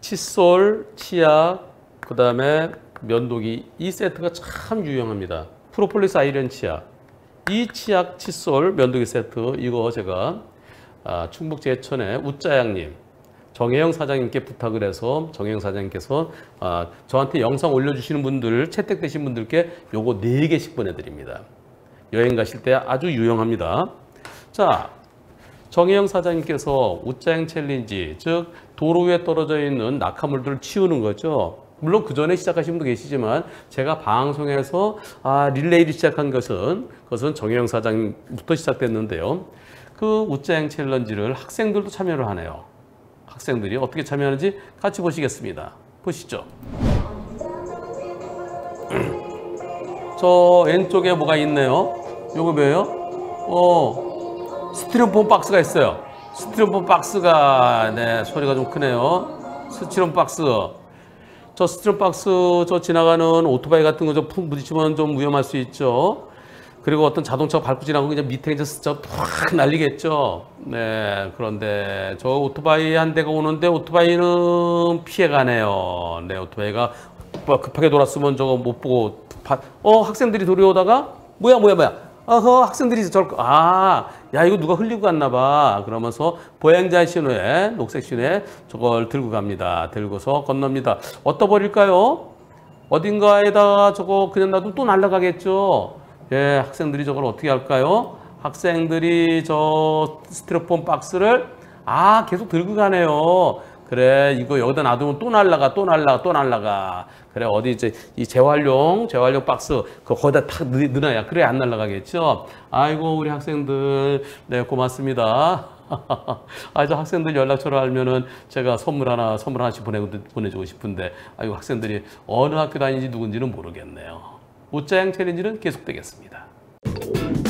칫솔, 치약, 그 다음에 면도기 이 세트가 참 유용합니다. 프로폴리스 아이런 치약, 이 치약, 칫솔, 면도기 세트 이거 제가 충북 제천의 우짜양님 정혜영 사장님께 부탁을 해서 정혜영 사장님께서 저한테 영상 올려주시는 분들 채택되신 분들께 요거 4개씩 보내드립니다. 여행 가실 때 아주 유용합니다. 자, 정혜영 사장님께서 우짜양 챌린지, 즉 도로 위에 떨어져 있는 낙하물들을 치우는 거죠. 물론 그 전에 시작하신 분도 계시지만 제가 방송에서 릴레이를 시작한 그것은 정혜영 사장님부터 시작됐는데요. 그 우짜양 챌린지를 학생들도 참여를 하네요. 학생들이 어떻게 참여하는지 같이 보시겠습니다. 보시죠. 저 왼쪽에 뭐가 있네요. 요거 뭐예요? 스티로폼 박스가 있어요. 스티로폼 박스가 소리가 좀 크네요. 스티로폼 박스. 저 스티로폼 박스 저 지나가는 오토바이 같은 거 좀 부딪히면 좀 위험할 수 있죠. 그리고 어떤 자동차가 밟고 지나가면 그냥 밑에 이제 팍 날리겠죠. 네, 그런데 저 오토바이 한 대가 오는데 오토바이는 피해가네요. 네, 오토바이가 급하게 돌았으면 저거 못 보고 학생들이 돌아오다가 뭐야. 학생들이 야 이거 누가 흘리고 갔나 봐. 그러면서 보행자 신호에 녹색 신호에 저걸 들고 갑니다. 들고서 건넙니다. 어디다 버릴까요? 어딘가에다가 저거 그냥 놔두면 또 날아가겠죠. 예, 학생들이 저걸 어떻게 할까요? 학생들이 저 스티로폼 박스를 계속 들고 가네요. 그래, 이거 여기다 놔두면 또 날라가. 그래, 어디 이제 이 재활용 박스 거기다 탁 넣어야 그래 안 날아가겠죠. 아이고 우리 학생들, 네 고맙습니다. 저 학생들 연락처를 알면은 제가 선물 하나씩 보내주고 싶은데, 아이고 학생들이 어느 학교 다니는지 누군지는 모르겠네요. 우짜양 챌린지는 계속되겠습니다.